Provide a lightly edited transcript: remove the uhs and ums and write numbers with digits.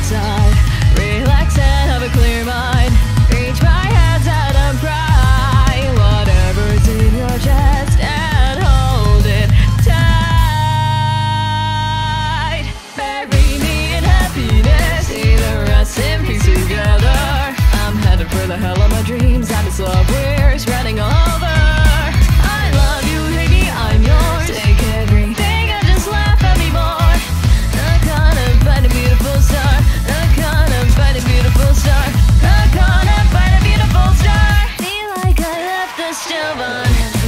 inside. Relax and have a clear mind. Reach my hands out and cry. Whatever's in your chest and hold it tight. Bury me in happiness, either rest in peace together. I'm headed for the hell of my dreams, and this love we're spreading all over. I love you, baby, I'm yours. Take everything and just laugh at me more. I'm gonna find a beautiful star. I'm gonna find a beautiful star. I'm gonna find a beautiful star. Feel like I left the stove on.